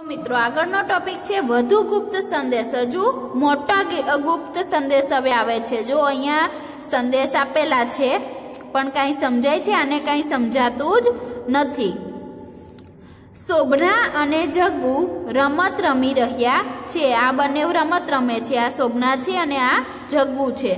મિત્રો આગળનો ટોપિક છે વધુ ગુપ્ત સંદેશ। હજુ મોટા ગુપ્ત સંદેશ હવે આવે છે। જો અહીંયા સંદેશ આપેલા છે પણ કાંઈ સમજાય છે અને કાંઈ સમજાતું જ નથી। શોભના અને જગ્ગુ રમત રમી રહ્યા છે। આ બંને રમત રમે છે। આ શોભના છે અને આ જગ્ગુ છે,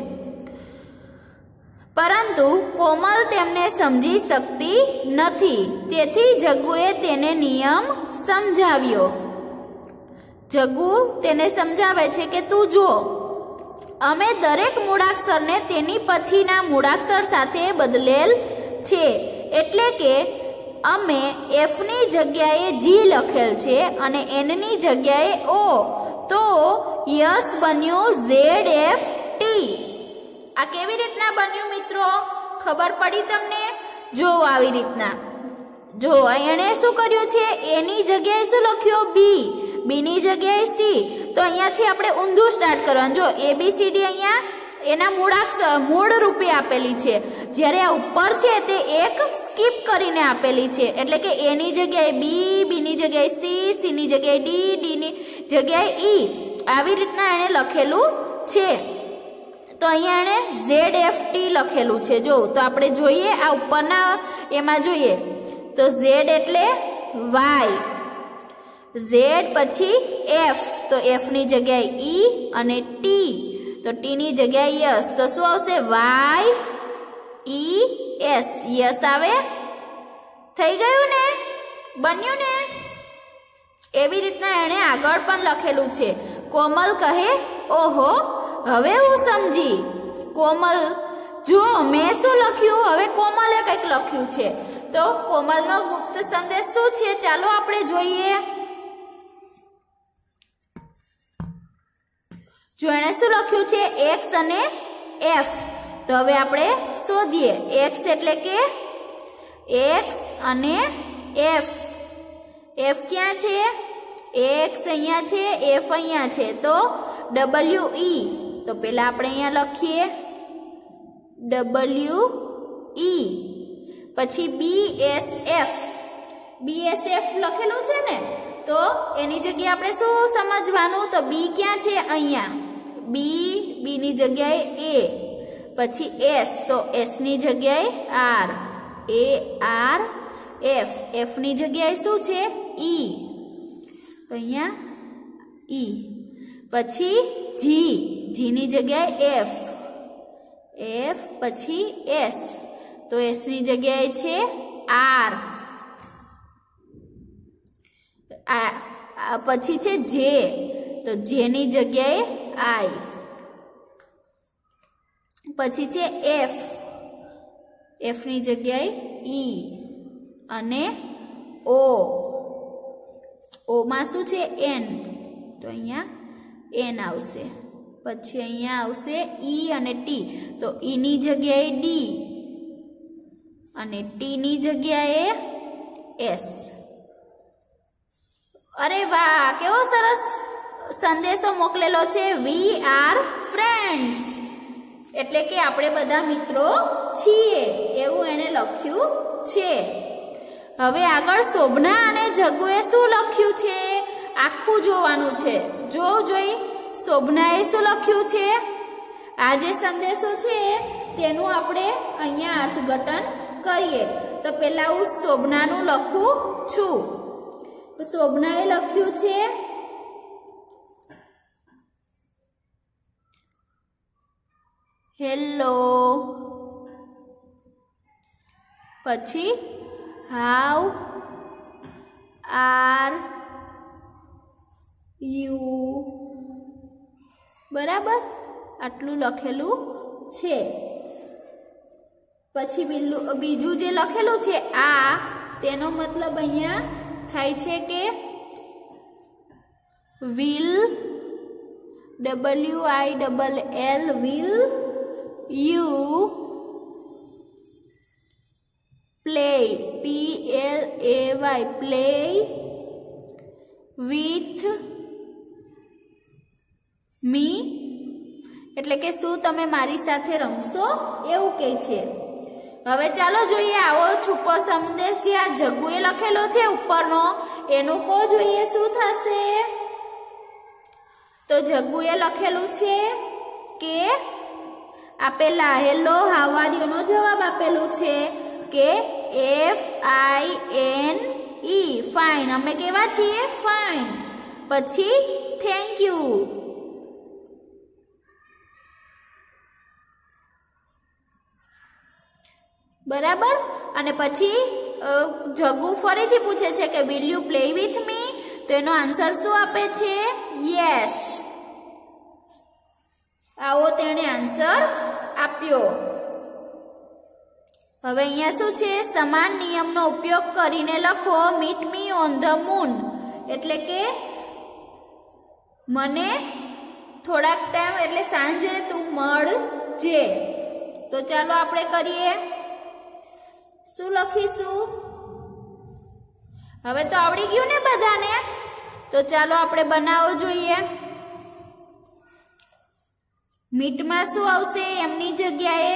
પરંતુ કોમલ તેમને સમજી શકતી નથી। તેથી જગ્ગુએ તેને નિયમ સમજાવ્યો। જગ્ગુ તેને સમજાવે છે કે તું જો, અમે દરેક મૂળાક્ષરને તેની પછીના મૂળાક્ષર સાથે બદલેલ છે। એટલે કે અમે એફ ની જગ્યાએ જી લખેલ છે અને એન ની જગ્યાએ ઓ, તો યસ બન્યું ZFT। આ કેવી રીતના બન્યું મિત્રો, ખબર પડી તમને? જો આવી રીતના, જો એણે શું કર્યું છે, એની જગ્યાએ શું લખ્યું બી, બી ની જગ્યાએ સી, તો અહીંયાથી આપણે ઊંધું સ્ટાર્ટ કરવાનું। જો ABCD અહીંયા એના મૂળ રૂપે આપેલી છે, જ્યારે આ ઉપર છે તે એક સ્કીપ કરીને આપેલી છે। એટલે કે એ ની જગ્યાએ બી, બી ની જગ્યાએ સી, સી ની જગ્યાએ ડી, ડી ની જગ્યાએ ઈ, આવી રીતના એણે લખેલું છે। તો અહીંયા એણે ZFT લખેલું છે। જો તો આપણે જોઈએ આ ઉપરના એમાં જોઈએ તો Z એટલે Y, Z પછી F, તો F ની જગ્યાએ E અને T, તો T ની જગ્યાએ યસ, તો શું આવશે YES, યસ આવે। થઈ ગયું ને, બન્યું ને? એવી રીતના એણે આગળ પણ લખેલું છે। કોમલ કહે ઓહો, હવે હું સમજી। કોમલ જો મેં શું લખ્યું, હવે કોમલે કંઈક લખ્યું છે। તો કોમલનો ગુપ્ત સંદેશ શું છે, ચાલો આપણે જોઈએ। જો એણે શું લખ્યું છે, X અને F, તો હવે આપણે શોધીએ। X એટલે કે X અને F, F ક્યાં છે, X અહીંયા છે, F અહીંયા છે, તો WE, તો પેલા આપણે અહીંયા લખીએ WE, પછી BSF, BSF લખેલું છે ને, તો એની જગ્યાએ આપણે શું સમજવાનું, તો B ક્યાં છે, અહીંયા B, B ની જગ્યાએ A, પછી S, તો S ની જગ્યાએ R, AR F, F ની જગ્યાએ શું છે E, તો અહીંયા E, પછી G, G ની જગ્યાએ F, F પછી S, તો S ની જગ્યાએ છે R, પછી છે J, તો J ની જગ્યાએ I, પછી છે F, F ની જગ્યાએ E અને O, O માં શું છે N, તો અહીંયા N આવશે। પછી અહીંયા આવશે E અને T, તો E ની જગ્યાએ D અને T ની જગ્યાએ S। અરે વાહ, કેવો સરસ સંદેશો મોકલેલો છે, વી આર ફ્રેન્ડ્સ, એટલે કે આપણે બધા મિત્રો છીએ એવું એને લખ્યું છે। હવે આગળ શોભના અને જગ્ગુએ શું લખ્યું છે, આખું જોવાનું છે। જોઈ શોભનાએ શું લખ્યું છે, આ જે સંદેશો છે તેનું આપણે અહીંયા અર્થઘટન કરીએ। તો પહેલા હું શોભનાનું લખું છું। શોભનાએ લખ્યું છે હેલો, પછી હાઉ આર યુ, બરાબર, આટલું લખેલું છે। પછી બીજું જે લખેલું છે આ, તેનો મતલબ અહીંયા થાય છે કે will, WILL, will you play, PLAY, play with me, એટલે કે શું તમે મારી સાથે રમશો, એવું કહે છે। હવે ચાલો જોઈએ આવો છુપો સંદેશ જે આ જગ્ગુએ લખેલો છે ઉપરનો, એનું કો જોઈએ શું થશે। તો જગ્ગુએ લખેલું છે કે આપેલા હેલો હાઉ આર યુ નો જવાબ આપેલું છે કે FINE ફાઇન. અમે કેવા છીએ? ફાઇન. પછી થેન્ક યુ. બરાબર. અને પછી જગ્ગુ ફરીથી પૂછે છે કે will you play with me? તો એનો આન્સર શું આપે છે? યસ. આવો તેણે આન્સર આપ્યો. હવે અહીંયા શું છે? સમાન નિયમનો ઉપયોગ કરીને લખો meet me on the moon. એટલે કે મને થોડાક ટાઈમ એટલે સાંજે તું મળજે. તો ચાલો આપણે કરીએ. શું લખીશું? હવે તો આવડી ગયું ને બધાને? તો ચાલો આપણે બનાવો જોઈએ. મીટમાં શું આવશે? એમની જગ્યાએ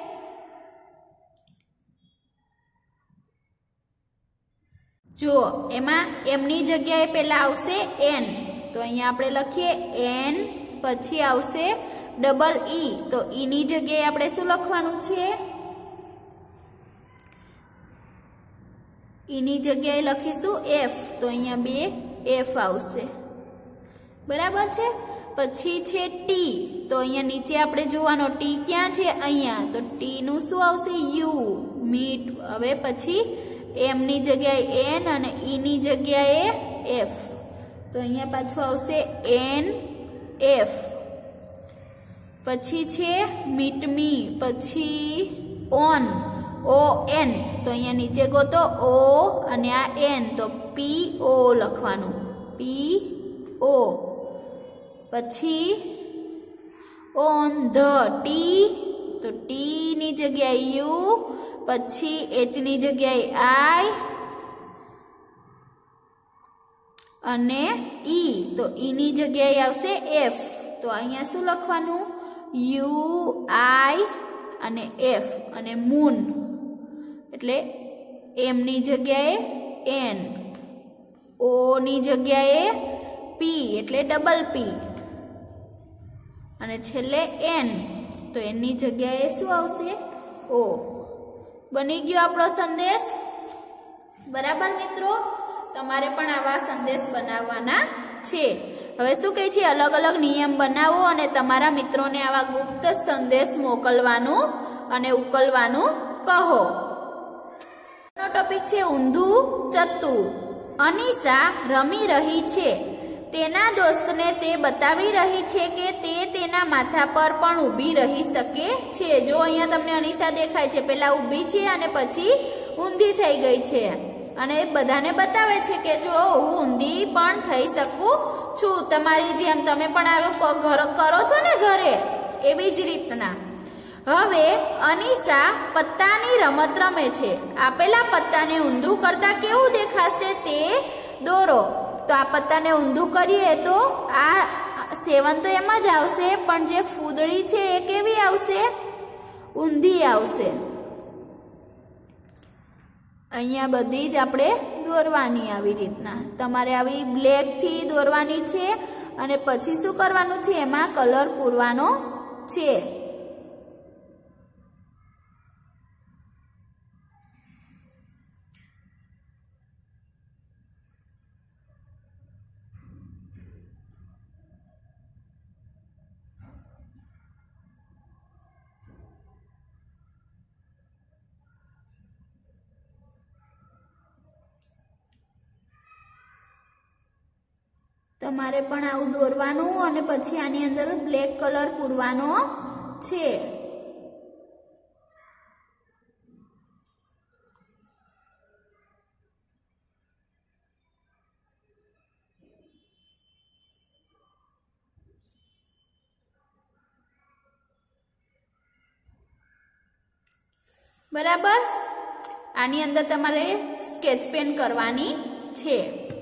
જુઓ, એમાં એમની જગ્યાએ પહેલા આવશે એન. તો અહીંયા આપણે લખીએ એન. પછી આવશે ડબલ ઈ. તો ઈની જગ્યાએ આપણે શું લખવાનું છે? ઈની જગ્યાએ લખીશું એફ. તો અહીંયા બે એફ આવશે. બરાબર છે. પછી છે ટી. તો અહીંયા નીચે આપણે જોવાનો ટી ક્યાં છે? અહીંયા. તો ટી નું શું આવશે? યુ. મીટ. હવે પછી એમની જગ્યાએ એન અને ઈની જગ્યાએ એફ. તો અહીંયા પાછું આવશે એન એફ. પછી છે મીટ મી. પછી ઓન. ON. તો અહીંયા નીચે ગોતો ઓ અને આ એન. તો PO લખવાનું. PO. પછી ઓન ધ ટી. તો ટી ની જગ્યાએ યુ. પછી એચ ની જગ્યાએ આઈ અને ઈ. તો ઈ ની જગ્યાએ આવશે એફ. તો અહીંયા શું લખવાનું? યુ આઈ અને એફ. અને મૂન એટલે એમની જગ્યાએ એન. ઓ ની જગ્યાએ પી એટલે ડબલ પી. અને છેલ્લે એન. તો એની જગ્યાએ શું આવશે? ઓ. બની ગયો આપણો સંદેશ. બરાબર મિત્રો? તમારે પણ આવા સંદેશ બનાવવાના છે. હવે શું કહે છે? અલગ અલગ નિયમ બનાવો અને તમારા મિત્રોને આવા ગુપ્ત સંદેશ મોકલવાનું અને ઉકલવાનું કહો. ટોપિક છે ઊંધું ચત્તુ. અનિશા રમી રહી છે. તેના દોસ્તને તે બતાવી રહી છે કે તે તેના માથા પર પણ ઊભી રહી શકે છે. જો અહીંયા તમને અનિશા દેખાય છે. પહેલા ઊભી છે અને પછી ઊંધી થઈ ગઈ છે. અને બધાને બતાવે છે કે જો હું ઊંધી પણ થઈ શકું છું. તમારી જેમ તમે પણ આવું કરો છો ને ઘરે, એવી જ રીતના. હવે અનિશા પત્તાની રમત રમે છે. આપેલા પત્તાને ઊંધું કરતા કેવું દેખાશે તે દોરો. તો આ પત્તાને ઊંધું કરીએ તો આ સેવન તો એમ જ આવશે, પણ જે ફૂદડી છે એ કેવી આવશે? ઊંધી આવશે. અહીંયા બધી જ આપણે દોરવાની આવી રીતના. તમારે આવી બ્લેક થી દોરવાની છે અને પછી શું કરવાનું છે? એમાં કલર પૂરવાનો છે. તમારે પણ આવું દોરવાનું અને પછી આની અંદર બ્લેક કલર પૂરવાનો છે. બરાબર? આની અંદર તમારે સ્કેચ પેન કરવાની છે.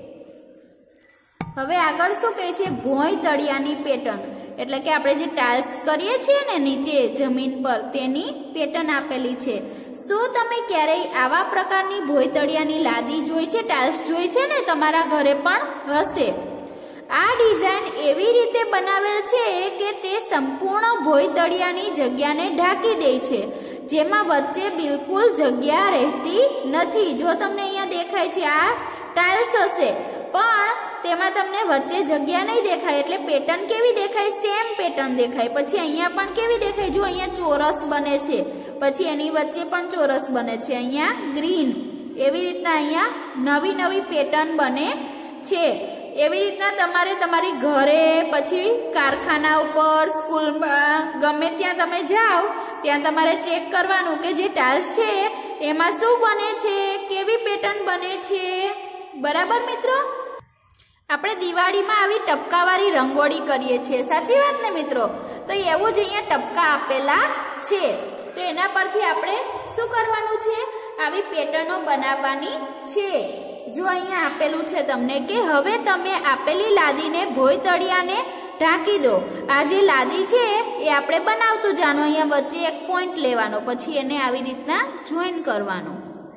હવે આગળ શું કહે છે? ભોંય તળિયાની પેટર્ન. એટલે કે આપણે જે ટાઇલ્સ કરીએ છીએ ને નીચે જમીન પર, તેની પેટર્ન આપેલી છે. શું તમે ક્યારેય આવા પ્રકારની ભોંય તળિયાની લાદી જોઈ છે? ટાઇલ્સ જોઈ છે ને? તમારા ઘરે પણ હશે. આ ડિઝાઇન એવી રીતે બનાવેલ છે કે તે સંપૂર્ણ ભોંયતળિયાની જગ્યાને ઢાંકી દે છે, જેમાં વચ્ચે બિલકુલ જગ્યા રહેતી નથી. જો તમને અહીંયા દેખાય છે આ ટાઇલ્સ હશે, પણ તેમાં તમને વચ્ચે જગ્યા નહીં દેખાય, એટલે પેટર્ન કેવી દેખાય? સેમ પેટર્ન દેખાય. પછી અહીંયા પણ કેવી દેખાય? જો અહીંયા ચોરસ બને છે, પછી એની વચ્ચે પણ ચોરસ બને છે, અહીંયા ગ્રીન. એવી રીતના અહીંયા નવી નવી પેટર્ન બને છે. એવી રીતના તમારે તમારી ઘરે, પછી કારખાના ઉપર, સ્કૂલમાં, ગમે ત્યાં તમે જાઓ ત્યાં તમારે ચેક કરવાનું કે જે ટાઇલ્સ છે એમાં શું બને છે, કેવી પેટર્ન બને છે. બરાબર મિત્રો? આપણે દિવાળીમાં આવી ટપકાવાળી રંગોળી કરીએ છીએ, સાચી વાત ને મિત્રો? તો એવું જ અહીંયા ટપકા આપેલા છે. તો એના પરથી આપણે શું કરવાનું છે? આવી પેટર્નો બનાવવાની છે. જો અહીંયા આપેલું છે તમને કે હવે તમે આપેલી લાદીને ભોંયતળિયાને ઢાંકી દો. આ જે લાદી છે એ આપણે બનાવતું જાણો. અહીંયા વચ્ચે એક પોઈન્ટ લેવાનો, પછી એને આવી રીતના જોઈન કરવાનું.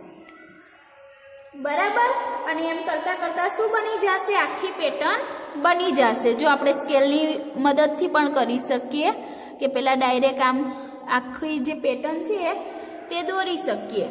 બરાબર? અને એમ કરતા કરતા શું બની જશે? આખી પેટર્ન બની જશે. જો આપણે સ્કેલની મદદથી પણ કરી શકીએ કે પેલા ડાયરેક્ટ આમ આખી જે પેટર્ન છે તે દોરી શકીએ.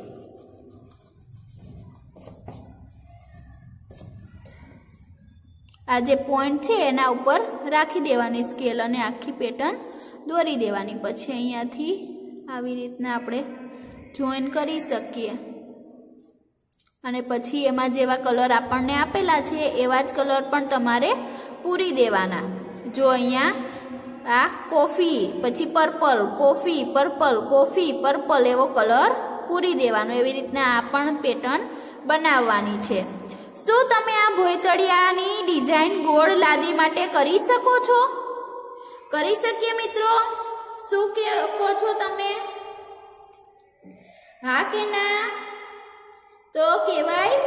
આ જે પોઈન્ટ છે એના ઉપર રાખી દેવાની સ્કેલ અને આખી પેટર્ન દોરી દેવાની. પછી અહીંયાથી આવી રીતના આપણે જોઈન કરી શકીએ. અને પછી એમાં જેવા કલર આપણને આપેલા છે એવા જ કલર પણ તમારે પૂરી દેવાના. જો અહીંયા આ કોફી, પછી purple, coffee, purple, coffee, purple એવો કલર પૂરી દેવાનો. એવી રીતના આ પણ પેટર્ન બનાવવાની છે. શું તમે આ ભોંયતળિયાની ડિઝાઇન ગોળ લાદી માટે કરી શકો છો? કરી શકીએ મિત્રો? શું કહો છો તમે? હા કે ના? તો કહેવાય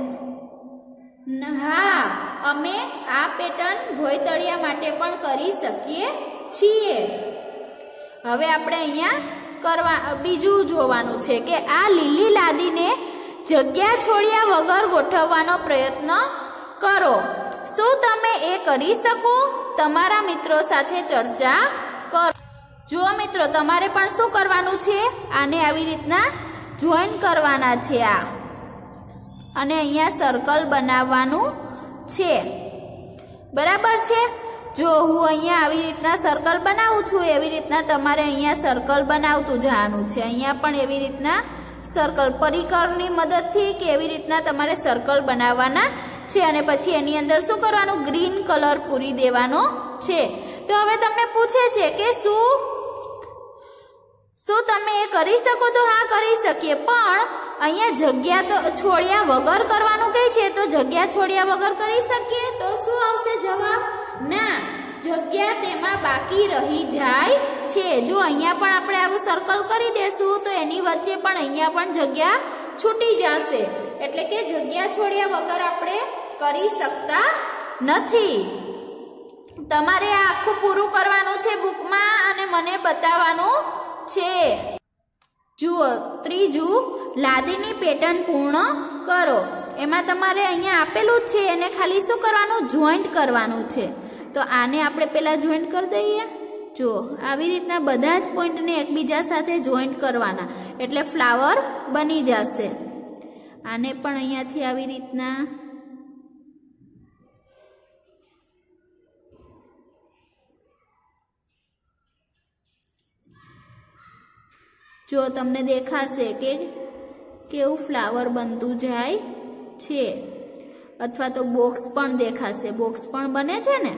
હા, અમે આ પેટર્ન ભોંયતળિયા માટે પણ કરી શકીએ છીએ. હવે આપણે અહીંયા બીજું જોવાનું છે કે આ લીલી લાદીને જગ્યા છોડ્યા વગર ગોઠવવાનો પ્રયત્ન કરો. શું તમે એ કરી શકો? તમારા મિત્રો સાથે ચર્ચા કરો. જો મિત્રો તમારે પણ શું કરવાનું છે? આને આવી રીતના જોઈન કરવાના છે આ, અને અહીંયા સર્કલ બનાવવાનું છે. બરાબર છે? જો હું અહીંયા આવી રીતના સર્કલ બનાવું છું, એવી રીતના તમારે અહીંયા સર્કલ બનાવતું જવાનું છે. અહીંયા પણ એવી રીતના સર્કલ પરિકરની મદદથી કે એવી રીતના તમારે સર્કલ બનાવવાના છે. અને પછી એની અંદર શું કરવાનું? ગ્રીન કલર પૂરી દેવાનો છે. તો હવે તમને પૂછે છે કે શું તમે એ કરી શકો? તો હા, કરી શકીએ. પણ અહીંયા જગ્યા તો છોડ્યા વગર કરવાનું કહે છે, તો જગ્યા છોડ્યા વગર કરી શકીએ? તો શું આવશે જવાબ? ના, જગ્યા તેમાં બાકી રહી જાય છે. જો અહીંયા પણ આપણે આવું સર્કલ કરી દેશું તો એની વચ્ચે પણ અહીંયા પણ જગ્યા છૂટી જશે. એટલે કે જગ્યા છોડ્યા વગર આપણે કરી શકતા નથી. તમારે આ આખું પૂરું કરવાનું છે બુકમાં અને મને બતાવવાનું છે. જુઓ, ત્રીજું, લાદીની પેટર્ન પૂર્ણ કરો. એમાં તમારે અહીંયા આપેલું જ છે, એને ખાલી શું કરવાનું? જોઈન્ટ કરવાનું છે. તો આને આપણે પહેલા જોઈન્ટ કરી દઈએ. જો આવી રીતના બધા જ પોઈન્ટને એકબીજા સાથે જોઈન્ટ કરવાના, એટલે ફ્લાવર બની જશે. આને પણ અહીંયાથી આવી રીતના જો તમને દેખાશે કે કેવું ફ્લાવર બનતું જાય છે, અથવા તો બોક્સ પણ દેખાશે. બોક્સ પણ બને છે ને?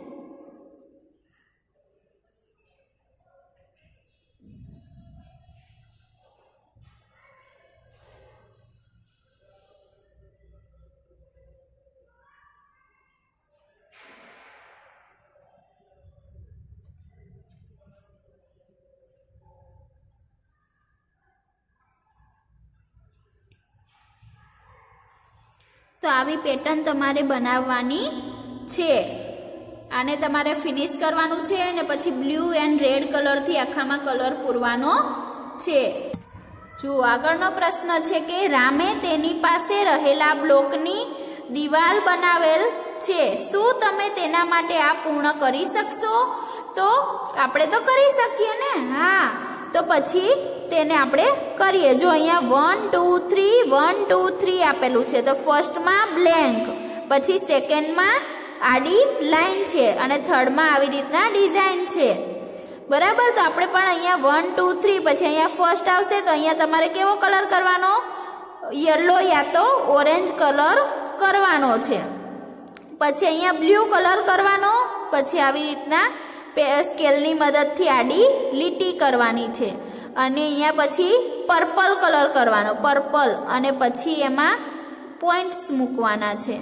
તો આવી પેટર્ન તમારે બનાવવાની છે. આને તમારે ફિનિશ કરવાનું છે અને પછી બ્લુ એન્ડ રેડ કલરથી આખામાં કલર પૂરવાનો છે. જો આગળનો પ્રશ્ન છે કે રામે તેની પાસે રહેલા બ્લોકની દિવાલ બનાવેલ છે. શું તમે તમે તેના માટે આ પૂર્ણ કરી શકશો? તો આપણે તો કરી શકીએ ને. હા, તો પછી તેને આપણે કરીએ. જો અહીંયા 1 2 3 1 2 3 આપેલું છે, તો ફર્સ્ટમાં બ્લેન્ક, પછી સેકન્ડમાં આડી લાઈન છે અને થર્ડમાં આવી રીતના ડિઝાઇન છે. બરાબર. તો આપણે પણ અહીંયા 1 2 3 પછી અહીંયા ફર્સ્ટ આવશે, તો અહીંયા તમારે કેવો કલર કરવાનો? યલો યા તો ઓરેન્જ કલર કરવાનો છે. પછી અહીંયા બ્લુ કલર કરવાનો, પછી આવી રીતના સ્કેલની મદદથી આડી લીટી કરવાની છે. અને અહીંયા પછી પર્પલ કલર કરવાનો, પર્પલ, અને પછી એમાં પોઈન્ટ્સ મૂકવાના છે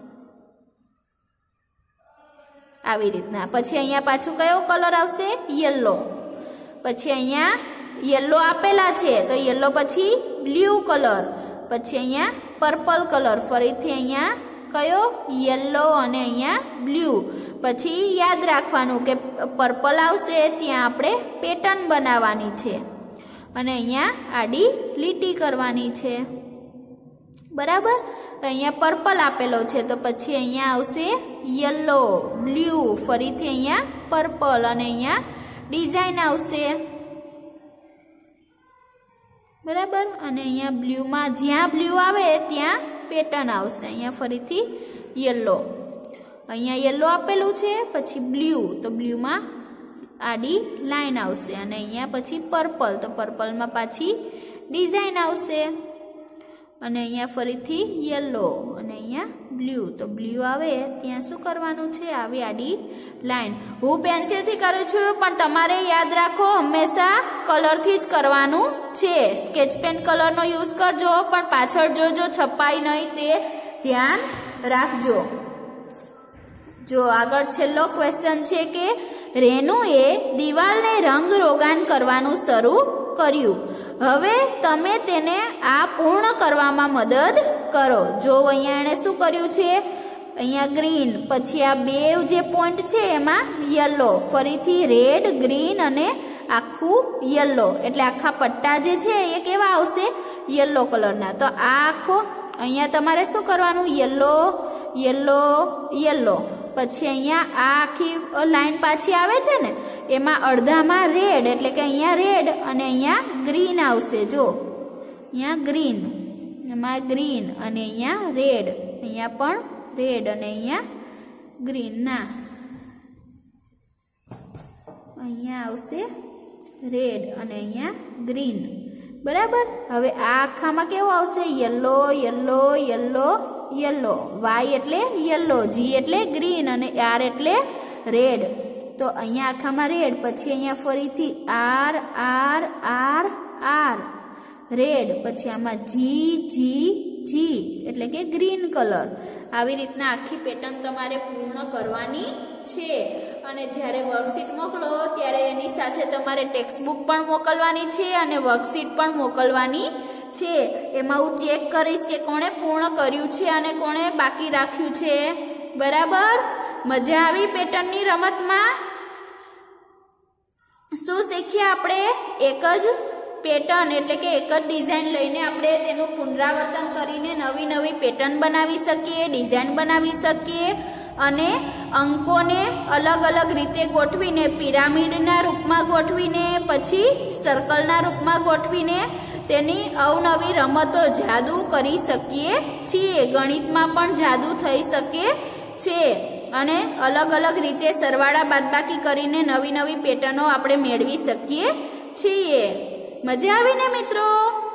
આવી રીતના. પછી અહીંયા પાછું કયો કલર આવશે? યલો. પછી અહીંયા યલો આપેલા છે, તો યલો પછી બ્લુ કલર, પછી અહીંયા પર્પલ કલર, ફરીથી અહીંયા કયો? યલો, અને અહીંયા બ્લુ. પછી યાદ રાખવાનું કે પર્પલ આવશે ત્યાં આપણે પેટર્ન બનાવવાની છે અને અહીંયા આડી લીટી કરવાની છે. બરાબર. અહીંયા પર્પલ આપેલો છે, તો પછી અહીંયા આવશે યલો, બ્લુ, ફરીથી અહીંયા પર્પલ, અને અહીંયા ડિઝાઇન આવશે. બરાબર. અને અહીંયા બ્લુમાં જ્યાં બ્લુ આવે ત્યાં પેટર્ન આવશે. અહીંયા ફરીથી યલો, અહીંયા યલો આપેલું છે, પછી બ્લુ, તો બ્લુમાં આડી લાઈન આવશે, અને અહીંયા પછી પર્પલ, તો પર્પલમાં પાછી ડિઝાઇન આવશે. અને અહીંયા ફરીથી યલો, અને અહીંયા બ્લુ, તો બ્લુ આવે ત્યાં શું કરવાનું છે? આવી આડી લાઈન. હું પેન્સિલથી કરું છું, પણ તમારે યાદ રાખો હંમેશા કલરથી જ કરવાનું છે. સ્કેચ પેન કલરનો યુઝ કરજો, પણ પાછળ જોજો છપાય નહીં તે ધ્યાન રાખજો. જો આગળ છેલ્લો ક્વેશ્ચન છે કે રેનુએ દિવાલને રંગ રોગાન કરવાનું શરૂ કર્યું. હવે તમે તેને આ પૂર્ણ કરવામાં મદદ કરો. જો અહીંયા એણે શું કર્યું છે? અહીંયા ગ્રીન, પછી આ બે જે પોઈન્ટ છે એમાં યલો, ફરીથી રેડ, ગ્રીન, અને આખું યલો, એટલે આખા પટ્ટા જે છે એ કેવા આવશે? યલો કલરના. તો આ આખો અહીંયા તમારે શું કરવાનું? Yellow, yellow, yellow. પછી અહીંયા આ આખી લાઈન પાછી આવે છે ને, એમાં અડધામાં રેડ, એટલે કે અહીંયા રેડ અને અહીંયા ગ્રીન આવશે. જો અહીંયા ગ્રીન, એમાં ગ્રીન, અને અહીંયા રેડ, અહીંયા પણ રેડ, અને અહીંયા ગ્રીન. ના, અહીંયા આવશે રેડ અને અહીંયા ગ્રીન. બરાબર. હવે આ આખામાં કેવું આવશે? Yellow, yellow, yellow, yellow. Y એટલે યલો, જી એટલે ગ્રીન, અને આર એટલે રેડ. તો અહીંયા આખામાં રેડ, પછી અહીંયા ફરીથી R, R, R, R, red, પછી આમાં જી, જી, જી, એટલે કે ગ્રીન કલર. આવી રીતના આખી પેટર્ન તમારે પૂર્ણ કરવાની છે. અને જ્યારે વર્કશીટ મોકલો ત્યારે એની સાથે તમારે ટેક્સ્ટબુક પણ મોકલવાની છે અને વર્કશીટ પણ મોકલવાની છે. એમાં હું ચેક કરીશ કે કોણે પૂર્ણ કર્યું છે અને કોણે બાકી રાખ્યું છે. બરાબર. મજા આવી પેટર્નની રમતમાં? શું શીખ્યા આપણે? એક જ પેટર્ન એટલે કે એક જ ડિઝાઇન લઈને આપણે તેનું પુનરાવર્તન કરીને નવી નવી પેટર્ન બનાવી શકીએ, ડિઝાઇન બનાવી શકીએ, અને અંકોને અલગ અલગ રીતે ગોઠવીને, પિરામિડના રૂપમાં ગોઠવીને, પછી સર્કલના રૂપમાં ગોઠવીને તેની અવનવી રમતો જાદુ કરી શકીએ છીએ. ગણિતમાં પણ જાદુ થઈ શકે છે અને અલગ અલગ રીતે સરવાળા બાદબાકી કરીને નવી નવી પેટર્નો આપણે મેળવી શકીએ છીએ. મજા આવી ને મિત્રો?